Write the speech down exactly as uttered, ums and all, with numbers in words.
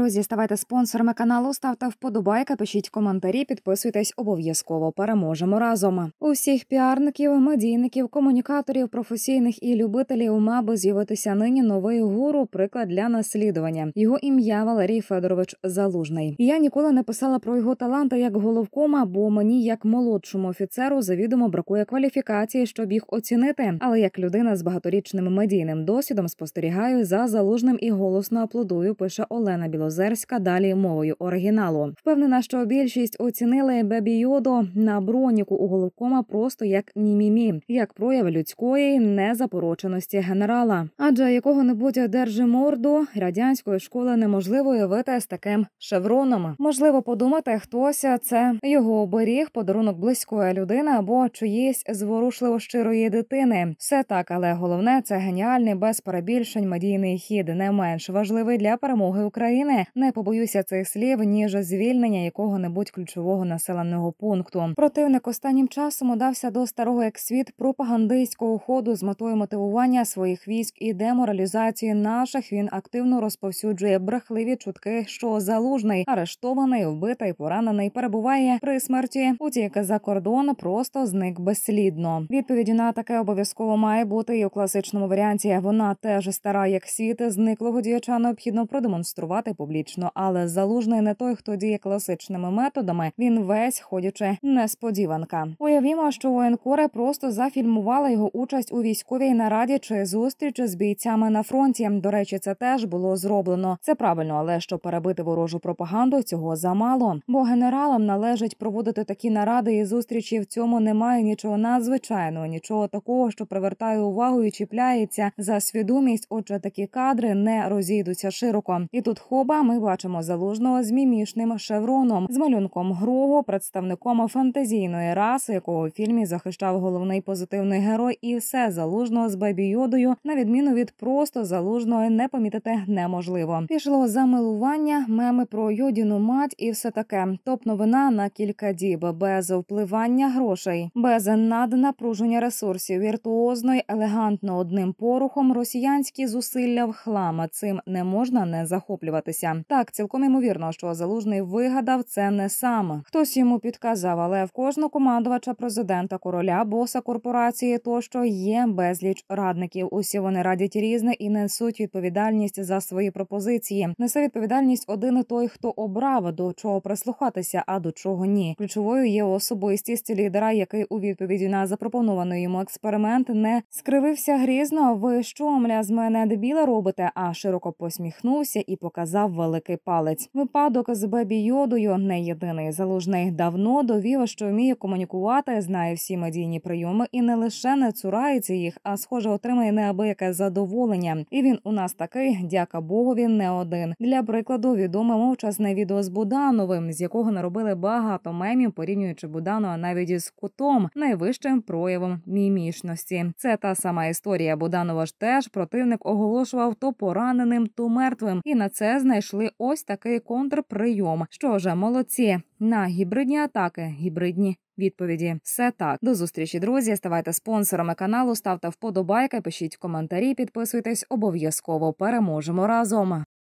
друзі, ставайте спонсорами каналу, ставте вподобайки, пишіть коментарі, підписуйтесь обов'язково. Переможемо разом. У всіх піарників, медійників, комунікаторів, професійних і любителів мав би з'явитися нині новий гуру, приклад для наслідування. Його ім'я Валерій Федорович Залужний. Я ніколи не писала про його таланти як головкома, бо мені, як молодшому офіцеру, завідомо бракує кваліфікації, щоб їх оцінити. Але як людина з багаторічним медійним досвідом спостерігаю за Залужним і голосно аплодую, пише Олена Білозерська, далі мовою оригіналу. Впевнена, що більшість оцінили Бебі Йоду на броніку у головкома просто як мімімі, як прояв людської незапороченості генерала. Адже якого-небудь держиморду радянської школи неможливо уявити з таким шевроном. Можливо подумати, хтось це його оберіг, подарунок близької людини або чиїсь зворушливо щирої дитини. Все так, але головне – це геніальний, без перебільшень медійний хід, не менш важливий для перемоги України. Не побоюся цих слів, ніж звільнення якого-небудь ключового населеного пункту. Противник останнім часом удався до старого як світ пропагандистського ходу з метою мотивування своїх військ і деморалізації наших. Він активно розповсюджує брехливі чутки, що Залужний арештований, вбитий, поранений, перебуває при смерті, утік за кордон, просто зник безслідно. Відповідь на таке обов'язково має бути і у класичному варіанті. Вона теж стара як світ, зниклого діяча необхідно продемонструвати публічно, але Залужний не той, хто діє класичними методами. Він весь ходячи несподіванка. Уявімо, що воєнкори просто зафільмували його участь у військовій нараді чи зустріч з бійцями на фронті. До речі, це теж було зроблено. Це правильно, але щоб перебити ворожу пропаганду, цього замало. Бо генералам належить проводити такі наради і зустрічі. В цьому немає нічого надзвичайного, нічого такого, що привертає увагу і чіпляється за свідомість. Отже, такі кадри не розійдуться широко. І тут хоба, ми бачимо Залужного з мімішним шевроном, з малюнком Грогу, представником фантазійної раси, якого у фільмі захищав головний позитивний герой, і все Залужного з Бебі Йодою, на відміну від просто Залужного, не помітити неможливо. Пішло замилування, меми про Йодіну мать і все таке. Топ-новина на кілька діб, без впливання грошей, без наднапруження ресурсів, віртуозно й елегантно одним порухом росіянські зусилля в хлам. Цим не можна не захоплюватися. Так, цілком ймовірно, що Залужний вигадав це не сам. Хтось йому підказав, але в кожного командувача, президента, короля, боса корпорації тощо є безліч радників. Усі вони радять різне і несуть відповідальність за свої пропозиції. Несе відповідальність один і той, хто обрав, до чого прислухатися, а до чого ні. Ключовою є особистість лідера, який у відповіді на запропонований йому експеримент не скривився грізно: «Ви що, мля, з мене дебіла робите?» а широко посміхнувся і показав великий палець. Випадок з Бебі Йодою не єдиний. Залужний давно довів, що вміє комунікувати, знає всі медійні прийоми і не лише не цурається їх, а, схоже, отримає неабияке задоволення. І він у нас такий, дяка Богові, не один. Для прикладу, відоме мовчасне відео з Будановим, з якого наробили багато мемів, порівнюючи Буданова навіть із Кутом, найвищим проявом мімішності. Це та сама історія. Буданова ж теж противник оголошував то пораненим, то мертвим. І на це знайшли ось такий контрприйом. Що ж, молодці. На гібридні атаки, гібридні відповіді. Все так. До зустрічі, друзі. Ставайте спонсорами каналу, ставте вподобайки, пишіть коментарі, підписуйтесь. Обов'язково переможемо разом.